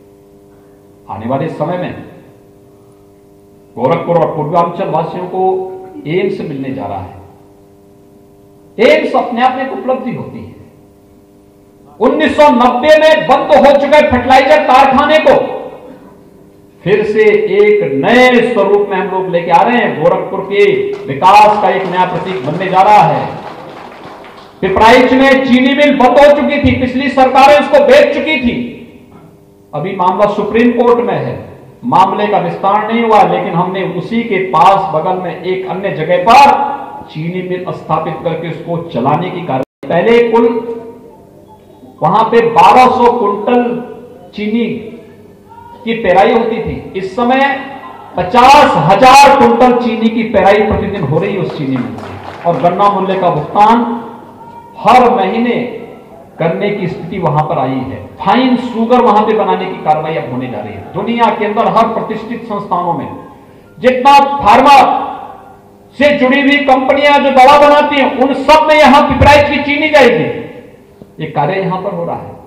आने वाले समय में गोरखपुर और पूर्वांचल वासियों को एम्स मिलने जा रहा है। एम्स अपने आप में एक उपलब्धि होती है। उन्नीस सौ नब्बे में बंद हो चुके फर्टिलाइजर कारखाने को फिर से एक नए स्वरूप में हम लोग लेके आ रहे हैं। गोरखपुर के विकास का एक नया प्रतीक बनने जा रहा है। पिपराइच में चीनी मिल बंद हो चुकी थी, पिछली सरकारें उसको बेच चुकी थी। अभी मामला सुप्रीम कोर्ट में है, मामले का विस्तार नहीं हुआ, लेकिन हमने उसी के पास बगल में एक अन्य जगह पर चीनी मिल स्थापित करके उसको चलाने की कार्रवाई। पहले कुल वहां पे बारह सौ कुंटल चीनी की पेराई होती थी, इस समय पचास हजार कुंटल चीनी की पेराई प्रतिदिन हो रही है उस चीनी मिल से, और गन्ना मूल्य का भुगतान हर महीने करने की स्थिति वहां पर आई है। फाइन शुगर वहां पे बनाने की कार्रवाई अब होने जा रही है। दुनिया के अंदर हर प्रतिष्ठित संस्थानों में जितना फार्मा से जुड़ी हुई कंपनियां जो दवा बनाती हैं, उन सब में यहां पिपराइच की चीनी जाएगी। ये कार्य यहां पर हो रहा है।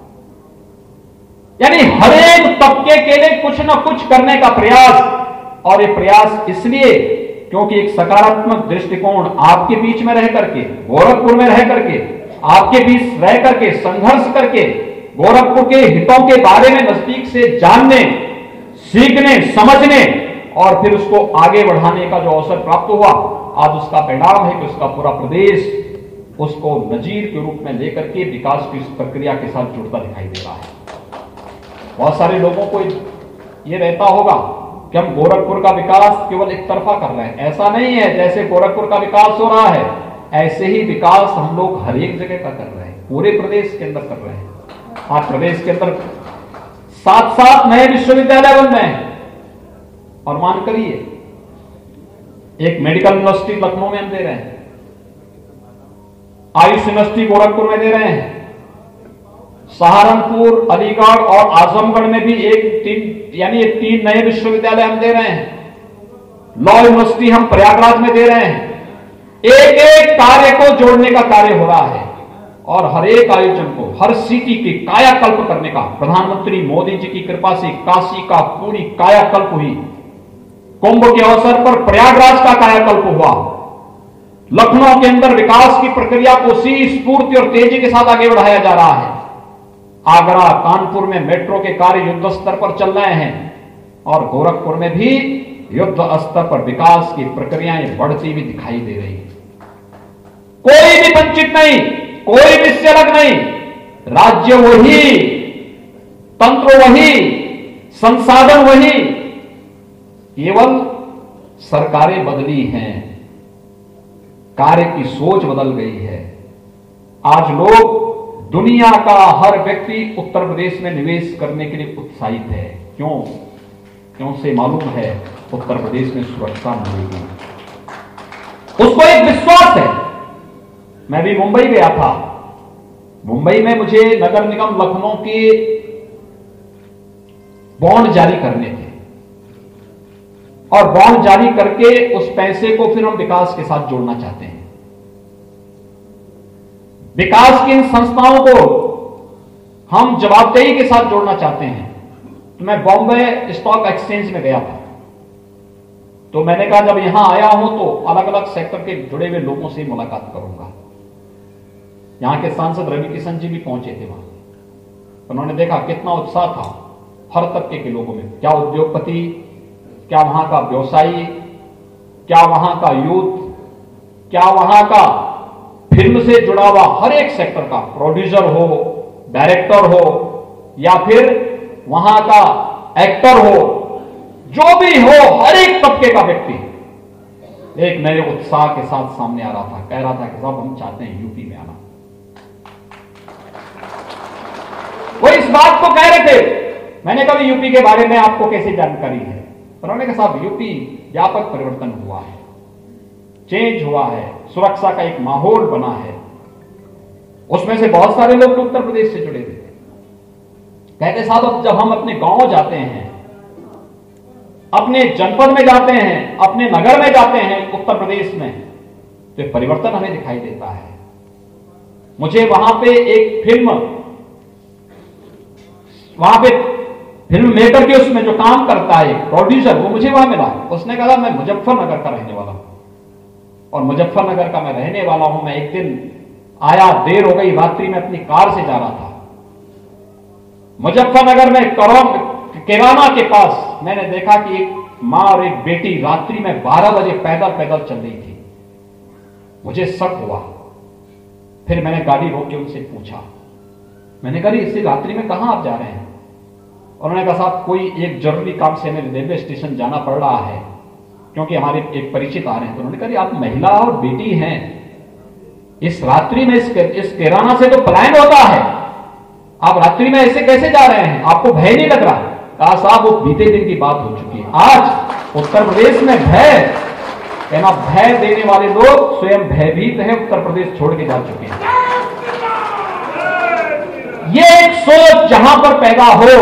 यानी हर एक तबके के लिए कुछ ना कुछ करने का प्रयास, और ये प्रयास इसलिए क्योंकि एक सकारात्मक दृष्टिकोण आपके बीच में रह करके, गोरखपुर में रह करके, आपके बीच रह करके, संघर्ष करके, गोरखपुर के हितों के बारे में नजदीक से जानने, सीखने, समझने और फिर उसको आगे बढ़ाने का जो अवसर प्राप्त हुआ, आज उसका परिणाम है कि उसका पूरा प्रदेश उसको नजीर के रूप में लेकर के विकास की इस प्रक्रिया के साथ जुड़ता दिखाई दे रहा है। बहुत सारे लोगों को यह रहता होगा कि हम गोरखपुर का विकास केवल एक तरफा कर रहे हैं। ऐसा नहीं है। जैसे गोरखपुर का विकास हो रहा है, ऐसे ही विकास हम लोग हर एक जगह का कर रहे हैं, पूरे प्रदेश के अंदर कर रहे हैं। आज प्रदेश के अंदर सात सात नए विश्वविद्यालय बन रहे हैं, और मान करिए एक मेडिकल यूनिवर्सिटी लखनऊ में हम दे रहे हैं, आयुष यूनिवर्सिटी गोरखपुर में दे रहे हैं, सहारनपुर, अलीगढ़ और आजमगढ़ में भी एक तीन यानी एक तीन नए विश्वविद्यालय हम दे रहे हैं, लॉ यूनिवर्सिटी हम प्रयागराज में दे रहे हैं। एक एक कार्य को जोड़ने का कार्य हो रहा है, और हर एक आयोजन को, हर सिटी की कायाकल्प करने का प्रधानमंत्री मोदी जी की कृपा से काशी का पूरी कायाकल्प हुई। कुंभ के अवसर पर प्रयागराज का कायाकल्प हुआ। लखनऊ के अंदर विकास की प्रक्रिया को उसी स्फूर्ति और तेजी के साथ आगे बढ़ाया जा रहा है। आगरा, कानपुर में मेट्रो के कार्य युद्ध स्तर पर चल रहे हैं, और गोरखपुर में भी युद्ध स्तर पर विकास की प्रक्रियाएं बढ़ती हुई दिखाई दे रही है। कोई भी वंचित नहीं, कोई भी से अलग नहीं। राज्य वही, तंत्र वही, संसाधन वही, केवल सरकारें बदली हैं, कार्य की सोच बदल गई है। आज लोग, दुनिया का हर व्यक्ति उत्तर प्रदेश में निवेश करने के लिए उत्साहित है। क्यों? क्यों से मालूम है उत्तर प्रदेश में सुरक्षा मिलेगी, उसको एक विश्वास है। मैं भी मुंबई गया था। मुंबई में मुझे नगर निगम लखनऊ के बॉन्ड जारी करने थे, और बॉन्ड जारी करके उस पैसे को फिर हम विकास के साथ जोड़ना चाहते हैं। विकास की इन संस्थाओं को हम जवाबदेही के साथ जोड़ना चाहते हैं। तो मैं बॉम्बे स्टॉक एक्सचेंज में गया था, तो मैंने कहा जब यहां आया हूं तो अलग अलग सेक्टर के जुड़े हुए लोगों से मुलाकात करूंगा। यहां के सांसद रवि किशन जी भी पहुंचे थे वहां। उन्होंने देखा कितना उत्साह था हर तबके के लोगों में, क्या उद्योगपति, क्या वहां का व्यवसायी, क्या वहां का यूथ, क्या वहां का फिल्म से जुड़ा हुआ हर एक सेक्टर का प्रोड्यूसर हो, डायरेक्टर हो, या फिर वहां का एक्टर हो, जो भी हो, हर एक तबके का व्यक्ति एक नए उत्साह के साथ सामने आ रहा था। कह रहा था कि साहब हम चाहते हैं यूपी में आना। वो इस बात को कह रहे थे। मैंने कहा यूपी के बारे में आपको कैसे जानकारी है? उन्होंने कहा साहब यूपी व्यापक परिवर्तन हुआ है, चेंज हुआ है, सुरक्षा का एक माहौल बना है। उसमें से बहुत सारे लोग उत्तर प्रदेश से जुड़े थे। कहते साहब अब जब हम अपने गांव जाते हैं अपने जनपद में जाते हैं, अपने नगर में जाते हैं उत्तर प्रदेश में, तो परिवर्तन हमें दिखाई देता है। मुझे वहां पे एक फिल्म, वहां पे फिल्म मेकर के उसमें जो काम करता है प्रोड्यूसर, वो मुझे वहां मिला। उसने कहा मैं मुजफ्फरनगर का रहने वाला हूं और मुजफ्फरनगर का मैं रहने वाला हूं। मैं एक दिन आया, देर हो गई, रात्रि में अपनी कार से जा रहा था। मुजफ्फरनगर में करों किराना के पास मैंने देखा कि एक मां और एक बेटी रात्रि में बारह बजे पैदल पैदल चल रही थी। मुझे शक हुआ, फिर मैंने गाड़ी रोक के उनसे पूछा, मैंने कहा इसी रात्रि में कहां आप जा रहे हैं? उन्होंने कहा साहब कोई एक जरूरी काम से हमें रेलवे स्टेशन जाना पड़ रहा है, क्योंकि हमारे एक परिचित आ रहे हैं। तो उन्होंने कहा आप महिला और बेटी हैं, इस रात्रि में इस, इस किराना से तो पलायन होता है, आप रात्रि में ऐसे कैसे जा रहे हैं? आपको भय नहीं लग रहा? कहा साहब वो बीते दिन की बात हो चुकी है। आज उत्तर प्रदेश में भय, कहना भय देने वाले लोग स्वयं भयभीत है, उत्तर प्रदेश छोड़ के जा चुके हैं। ये एक सोच जहां पर पैदा हो,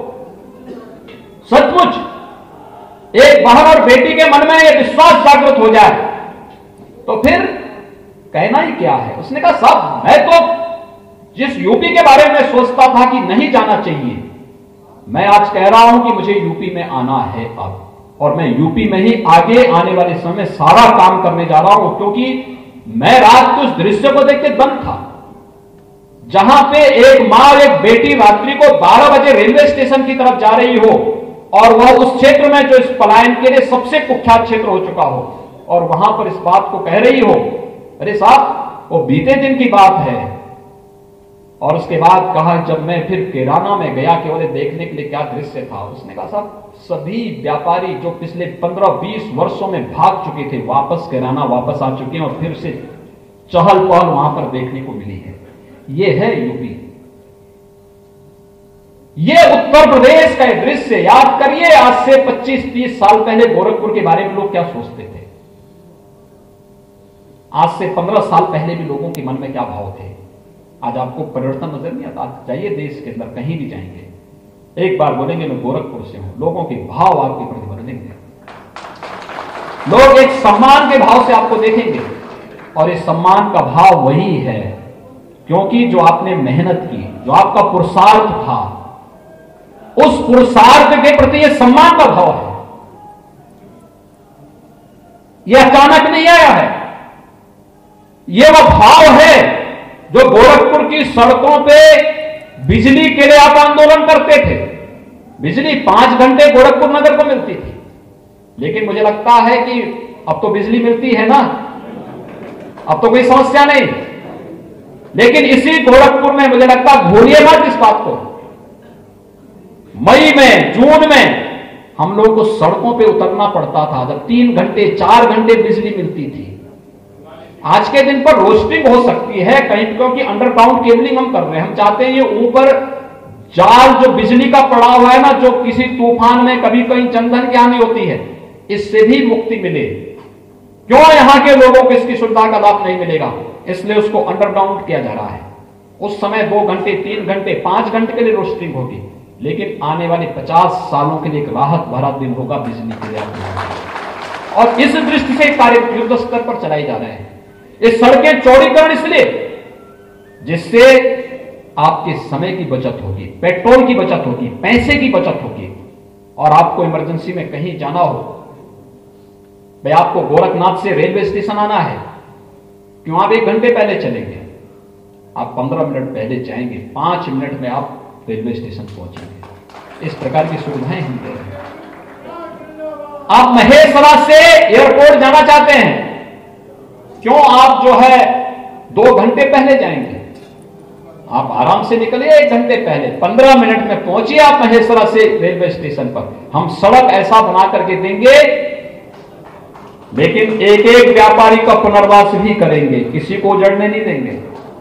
सचमुच एक बहन और बेटी के मन में यह विश्वास जागृत हो जाए, तो फिर कहना ही क्या है। उसने कहा साहब मैं तो जिस यूपी के बारे में सोचता था कि नहीं जाना चाहिए, मैं आज कह रहा हूं कि मुझे यूपी में आना है अब, और मैं यूपी में ही आगे आने वाले समय में सारा काम करने जा रहा हूं, क्योंकि मैं रात को उस दृश्य को देख के दंग था, जहां पे एक मां और एक बेटी रात्रि को बारह बजे रेलवे स्टेशन की तरफ जा रही हो, और वह उस क्षेत्र में जो इस पलायन के लिए सबसे कुख्यात क्षेत्र हो चुका हो, और वहां पर इस बात को कह रही हो, अरे साहब वो बीते दिन की बात है। और उसके बाद कहा जब मैं फिर किराना में गया कि बोले देखने के लिए क्या दृश्य था, उसने कहा साहब सभी व्यापारी जो पिछले पंद्रह बीस वर्षों में भाग चुके थे वापस किराना वापस आ चुके हैं, और फिर से चहल पहल वहां पर देखने को मिली है। ये है यूपी, ये उत्तर प्रदेश का दृश्य। याद करिए आज से पच्चीस तीस साल पहले गोरखपुर के बारे में लोग क्या सोचते थे, आज से पंद्रह साल पहले भी लोगों के मन में क्या भाव थे। आज आपको परिवर्तन नजर नहीं आता? जाइए देश के अंदर कहीं भी जाएंगे, एक बार बोलेंगे मैं गोरखपुर से हूं, लोगों के भाव आपके प्रति बदलेंगे। लोग एक सम्मान के भाव से आपको देखेंगे, और इस सम्मान का भाव वही है क्योंकि जो आपने मेहनत की, जो आपका पुरुषार्थ था, उस पुरुषार्थ के प्रति यह सम्मान का भाव है। यह अचानक नहीं आया है, यह वह भाव है जो गोरखपुर की सड़कों पे बिजली के लिए आप आंदोलन करते थे। बिजली पांच घंटे गोरखपुर नगर को मिलती थी, लेकिन मुझे लगता है कि अब तो बिजली मिलती है ना, अब तो कोई समस्या नहीं। लेकिन इसी गोरखपुर में मुझे लगता है, भूलिए मत इस बात को, मई में जून में हम लोगों को सड़कों पे उतरना पड़ता था जब तीन घंटे चार घंटे बिजली मिलती थी। आज के दिन पर रोस्टिंग हो सकती है कहीं, क्योंकि अंडरग्राउंड केबलिंग हम कर रहे हैं। हम चाहते हैं ये ऊपर जाल जो बिजली का पड़ा हुआ है ना, जो किसी तूफान में कभी कहीं जनधन की हानि होती है, इससे भी मुक्ति मिले। क्यों यहां के लोगों को इसकी सुविधा का लाभ नहीं मिलेगा? इसलिए उसको अंडरग्राउंड किया जा रहा है। उस समय दो घंटे तीन घंटे पांच घंटे के लिए रोस्टिंग होगी, लेकिन आने वाले पचास सालों के लिए एक राहत भरा दिन होगा बिजली के लिए। और इस दृष्टि से कार्य युद्ध स्तर पर चलाए जा रहे हैं। ये सड़कें चौड़ीकरण इसलिए जिससे आपके समय की बचत होगी, पेट्रोल की बचत होगी, पैसे की बचत होगी। और आपको इमरजेंसी में कहीं जाना हो, भाई आपको गोरखनाथ से रेलवे स्टेशन आना है, क्यों आप एक घंटे पहले चलेंगे? आप पंद्रह मिनट पहले जाएंगे, पांच मिनट में आप रेलवे स्टेशन पहुंचेंगे। इस प्रकार की सुविधाएं हम दे रहे हैं। आप महेशरा से एयरपोर्ट जाना चाहते हैं, क्यों आप जो है दो घंटे पहले जाएंगे? आप आराम से निकलिए एक घंटे पहले, पंद्रह मिनट में पहुंचिए आप महेशरा से रेलवे स्टेशन पर। हम सड़क ऐसा बना करके देंगे, लेकिन एक एक व्यापारी का पुनर्वास भी करेंगे, किसी को उजड़ने नहीं देंगे।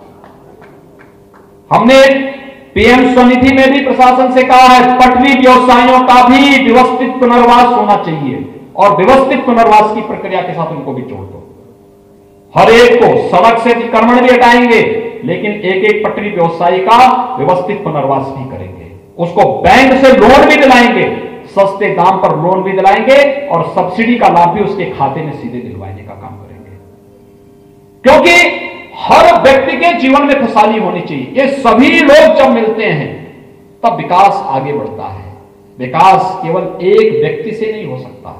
हमने पीएम स्वनिधि में भी प्रशासन से कहा है, पटरी व्यवसायियों का भी व्यवस्थित पुनर्वास होना चाहिए, और व्यवस्थित पुनर्वास की प्रक्रिया के साथ उनको भी जोड़ दो। हर एक को सड़क से अतिक्रमण भी हटाएंगे, लेकिन एक एक पटरी व्यवसायी का व्यवस्थित पुनर्वास भी करेंगे, उसको बैंक से लोन भी दिलाएंगे, सस्ते दाम पर लोन भी दिलाएंगे और सब्सिडी का लाभ भी उसके खाते में सीधे दिलवाने का काम करेंगे। क्योंकि हर व्यक्ति के जीवन में खुशहाली होनी चाहिए। ये सभी लोग जब मिलते हैं तब विकास आगे बढ़ता है। विकास केवल एक व्यक्ति से नहीं हो सकता,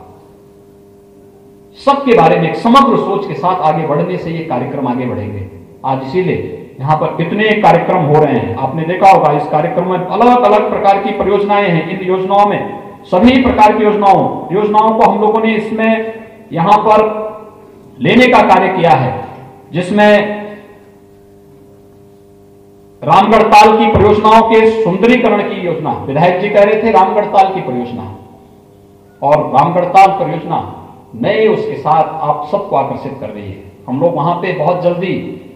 सबके बारे में एक समग्र सोच के साथ आगे बढ़ने से ये कार्यक्रम आगे बढ़ेंगे। आज इसीलिए यहां पर कितने कार्यक्रम हो रहे हैं, आपने देखा होगा। इस कार्यक्रम में अलग अलग प्रकार की परियोजनाएं हैं। इन योजनाओं में सभी प्रकार की योजनाओं योजनाओं को हम लोगों ने इसमें यहां पर लेने का कार्य किया है, जिसमें रामगढ़ ताल की परियोजनाओं के सुंदरीकरण की योजना, विधायक जी कह रहे थे रामगढ़ ताल की परियोजना, और रामगढ़ ताल परियोजना नए उसके साथ आप सबको आकर्षित कर रही है। हम लोग वहां पे बहुत जल्दी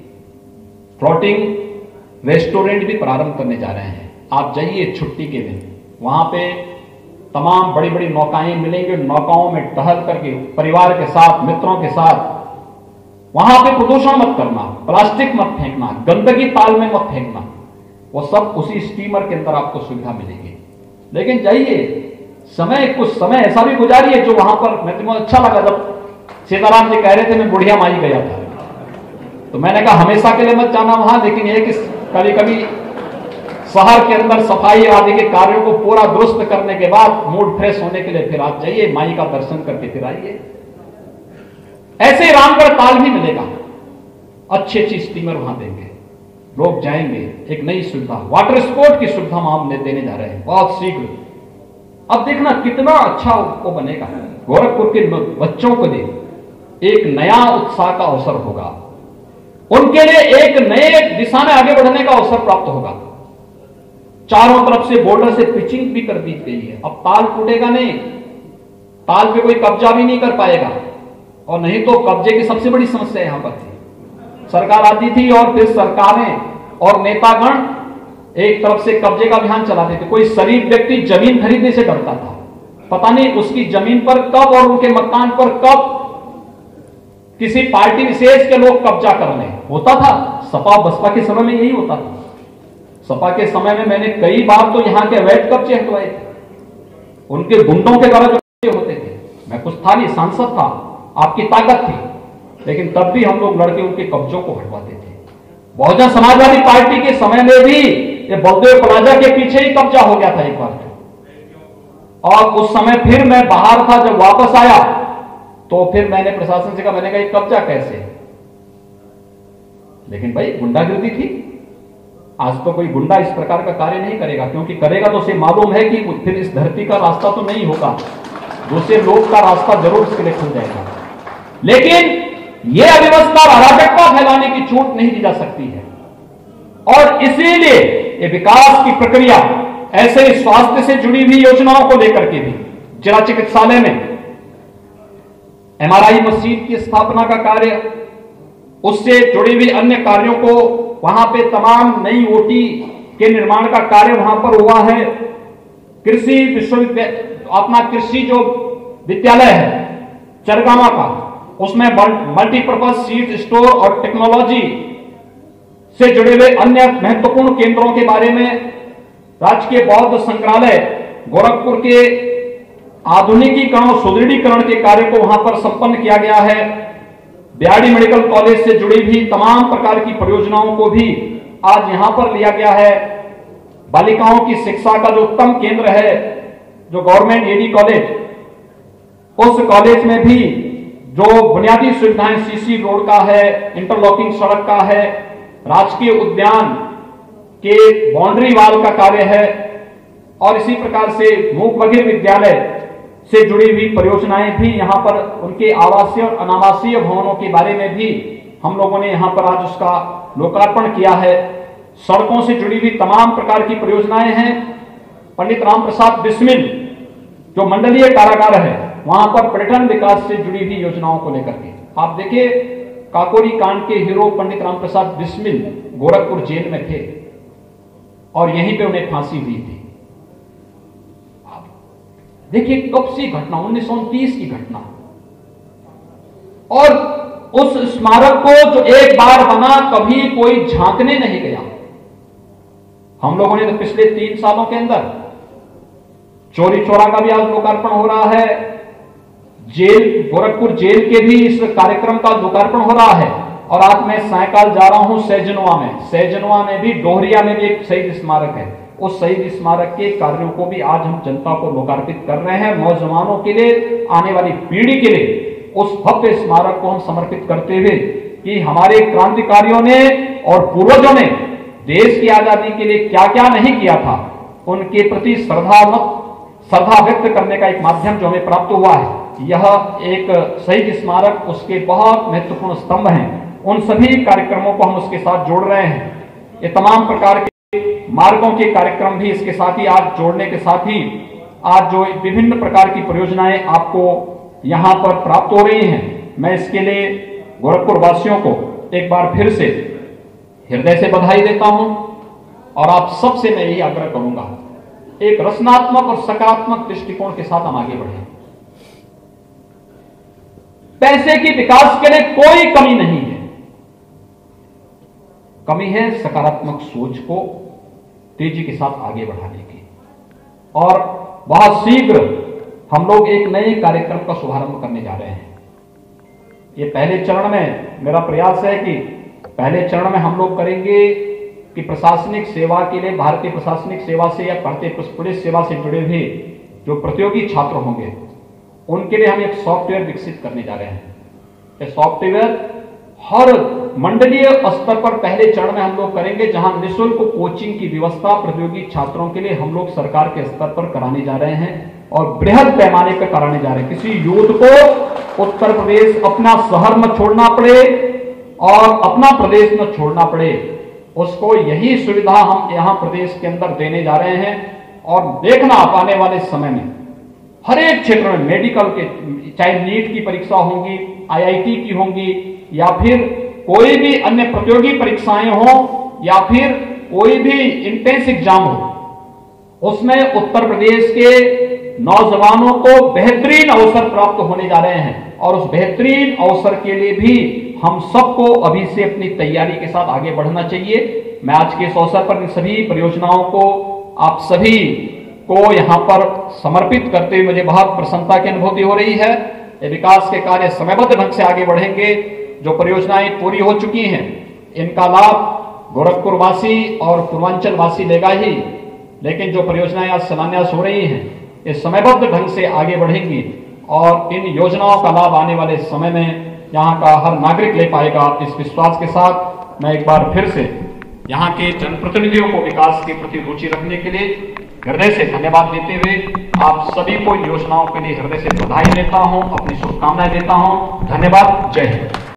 फ्लोटिंग रेस्टोरेंट भी प्रारंभ करने जा रहे हैं। आप जाइए छुट्टी के दिन, वहां पे तमाम बड़ी बड़ी नौकाएं मिलेंगी। नौकाओं में टहल करके परिवार के साथ, मित्रों के साथ, वहां पे प्रदूषण मत करना, प्लास्टिक मत फेंकना, गंदगी ताल में मत फेंकना, वो सब उसी स्टीमर के अंदर आपको सुविधा मिलेगी। लेकिन जाइए, समय कुछ समय ऐसा भी गुजारिए जो वहां पर, मैं तुम्हें अच्छा लगा जब सीताराम जी कह रहे थे मैं बुढ़िया माई गया था, तो मैंने कहा हमेशा के लिए मत जाना वहां, लेकिन यह कि कभी कभी शहर के अंदर सफाई आदि के कार्यों को पूरा दुरुस्त करने के बाद मूड फ्रेश होने के लिए फिर आप जाइए, माई का दर्शन करके फिर आइए। ऐसे रामगढ़ ताल भी मिलेगा, अच्छी अच्छी स्टीमर वहां देंगे, लोग जाएंगे। एक नई सुविधा, वाटर स्पोर्ट की सुविधा हम देने जा रहे हैं बहुत शीघ्र। अब देखना कितना अच्छा वो बनेगा। गोरखपुर के बच्चों को लिए एक नया उत्साह का अवसर होगा, उनके लिए एक नए दिशा में आगे बढ़ने का अवसर प्राप्त होगा। चारों तरफ से बॉर्डर से पिचिंग भी कर दी गई है। अब ताल टूटेगा नहीं, ताल पे कोई कब्जा भी नहीं कर पाएगा, और नहीं तो कब्जे की सबसे बड़ी समस्या यहां पर थी। सरकार आती थी और फिर सरकारें और नेतागण एक तरफ से कब्जे का अभियान चलाते थे। कोई शरीफ व्यक्ति जमीन खरीदने से डरता था, पता नहीं उसकी जमीन पर कब और उनके मकान पर कब किसी पार्टी विशेष के लोग कब्जा कर लें। होता था, सपा बसपा के समय में यही होता था। सपा के समय में मैंने कई बार तो यहां के अवैध कब्जे हटवाए थे, उनके गुंडों के द्वारा जो होते थे। मैं कुछ था नहीं, सांसद था, आपकी ताकत थी, लेकिन तब भी हम लोग लड़के उनके कब्जों को हटवाते थे। बहुजन समाजवादी पार्टी के समय में भी ये बलदेव प्लाजा के पीछे ही कब्जा हो गया था एक बार, और उस समय फिर मैं बाहर था। जब वापस आया तो फिर मैंने प्रशासन से कहा, मैंने कहा ये कब्जा कैसे, लेकिन भाई गुंडागिर्दी थी। आज तो कोई गुंडा इस प्रकार का कार्य नहीं करेगा, क्योंकि करेगा तो उसे मालूम है कि फिर इस धरती का रास्ता तो नहीं होगा, दूसरे लोग का रास्ता जरूर इसके लिए खुल जाएगा। लेकिन यह अव्यवस्था और अराजकता फैलाने की छूट नहीं दी जा सकती है, और इसीलिए ये विकास की प्रक्रिया ऐसे स्वास्थ्य से जुड़ी हुई योजनाओं को लेकर के भी जिला चिकित्सालय में एमआरआई मशीन की स्थापना का कार्य, उससे जुड़ी हुई अन्य कार्यों को, वहां पे तमाम नई ओटी के निर्माण का कार्य वहां पर हुआ है। कृषि विश्वविद्यालय, अपना कृषि जो विद्यालय है चरगामा का, उसमें मल्टीपर्पज सीड स्टोर और टेक्नोलॉजी से जुड़े हुए अन्य महत्वपूर्ण केंद्रों के बारे में राजकीय बौद्ध संग्रहालय गोरखपुर के आधुनिकीकरण और सुदृढ़ीकरण के कार्य को वहां पर संपन्न किया गया है। बिहाड़ी मेडिकल कॉलेज से जुड़ी भी तमाम प्रकार की परियोजनाओं को भी आज यहां पर लिया गया है। बालिकाओं की शिक्षा का जो उत्तम केंद्र है, जो गवर्नमेंट एडी कॉलेज, उस कॉलेज में भी जो बुनियादी सुविधाएं सीसी रोड का है, इंटरलॉकिंग सड़क का है, राजकीय उद्यान के बाउंड्री वाल का कार्य है, और इसी प्रकार से मूक बधिर विद्यालय से जुड़ी हुई परियोजनाएं भी यहां पर, उनके आवासीय और अनावासीय भवनों के बारे में भी हम लोगों ने यहां पर आज उसका लोकार्पण किया है। सड़कों से जुड़ी हुई तमाम प्रकार की परियोजनाएं हैं। पंडित राम प्रसाद बिस्मिल जो मंडलीय कारागार है, वहां पर पर्यटन विकास से जुड़ी हुई योजनाओं को लेकर के आप देखिए, काकोरी कांड के हीरो पंडित राम प्रसाद बिस्मिल गोरखपुर जेल में थे और यहीं पे उन्हें फांसी हुई थी। देखिए कब सी घटना, उन्नीस सौ उनतीस की घटना, और उस स्मारक को जो एक बार बना कभी कोई झांकने नहीं गया। हम लोगों ने तो पिछले तीन सालों के अंदर चौरी चौरा का भी आज लोकार्पण हो रहा है। जेल, गोरखपुर जेल के भी इस कार्यक्रम का लोकार्पण हो रहा है। और आज मैं सायकाल जा रहा हूं सहजनवा में, सहजनवा में भी, डोहरिया में भी एक शहीद स्मारक है। उस शहीद स्मारक के कार्यों को भी आज हम जनता को लोकार्पित कर रहे हैं। नौजवानों के लिए, आने वाली पीढ़ी के लिए उस भव्य स्मारक को हम समर्पित करते हुए कि हमारे क्रांतिकारियों ने और पूर्वजों ने देश की आजादी के लिए क्या क्या नहीं किया था, उनके प्रति श्रद्धा श्रद्धा व्यक्त करने का एक माध्यम जो हमें प्राप्त हुआ है, यह एक शहीद स्मारक, उसके बहुत महत्वपूर्ण स्तंभ हैं। उन सभी कार्यक्रमों को हम उसके साथ जोड़ रहे हैं। ये तमाम प्रकार के मार्गों के कार्यक्रम भी इसके साथ ही आज जोड़ने के साथ ही आज जो विभिन्न प्रकार की परियोजनाएं आपको यहां पर प्राप्त हो रही हैं, मैं इसके लिए गोरखपुर वासियों को एक बार फिर से हृदय से बधाई देता हूं। और आप सबसे मैं यही आग्रह करूंगा, एक रचनात्मक और सकारात्मक दृष्टिकोण के साथ हम आगे बढ़ें। पैसे की विकास के लिए कोई कमी नहीं है, कमी है सकारात्मक सोच को तेजी के साथ आगे बढ़ाने की। और बहुत शीघ्र हम लोग एक नए कार्यक्रम का शुभारंभ करने जा रहे हैं। ये पहले चरण में मेरा प्रयास है कि पहले चरण में हम लोग करेंगे कि प्रशासनिक सेवा के लिए, भारतीय प्रशासनिक सेवा से या भारतीय पुलिस सेवा से जुड़े हुए जो प्रतियोगी छात्र होंगे, उनके लिए हम एक सॉफ्टवेयर विकसित करने जा रहे हैं। ये सॉफ्टवेयर हर मंडलीय स्तर पर पहले चरण में हम लोग करेंगे, जहां निःशुल्क कोचिंग की व्यवस्था प्रतियोगी छात्रों के लिए हम लोग सरकार के स्तर पर कराने जा रहे हैं और बृहद पैमाने पर कराने जा रहे हैं। किसी यूथ को उत्तर प्रदेश, अपना शहर न छोड़ना पड़े और अपना प्रदेश न छोड़ना पड़े, उसको यही सुविधा हम यहां प्रदेश के अंदर देने जा रहे हैं। और देखना आप आने वाले समय में हर एक क्षेत्र में, मेडिकल के, चाहे नीट की परीक्षा होंगी, आईआईटी की होंगी, या फिर कोई भी अन्य प्रतियोगी परीक्षाएं हो, या फिर कोई भी इंटेंस एग्जाम हो, उसमें उत्तर प्रदेश के नौजवानों को बेहतरीन अवसर प्राप्त होने जा रहे हैं। और उस बेहतरीन अवसर के लिए भी हम सबको अभी से अपनी तैयारी के साथ आगे बढ़ना चाहिए। मैं आज के इस अवसर पर इन सभी परियोजनाओं को आप सभी को यहां पर समर्पित करते हुए मुझे बहुत प्रसन्नता की अनुभूति हो रही है। ये विकास के कार्य समयबद्ध ढंग से आगे बढ़ेंगे। जो परियोजनाएं पूरी हो चुकी हैं, इनका लाभ गोरखपुर वासी और पूर्वांचल वासी लेगा ही, लेकिन जो परियोजनाएं आज शिलान्यास हो रही हैं, ये समयबद्ध ढंग से आगे बढ़ेंगी और इन योजनाओं का लाभ आने वाले समय में यहाँ का हर नागरिक ले पाएगा। इस विश्वास के साथ मैं एक बार फिर से यहाँ के जनप्रतिनिधियों को विकास के प्रति रुचि रखने के लिए हृदय से धन्यवाद देते हुए आप सभी को इन योजनाओं के लिए हृदय से बधाई देता हूं, अपनी शुभकामनाएं देता हूं। धन्यवाद। जय हिंद।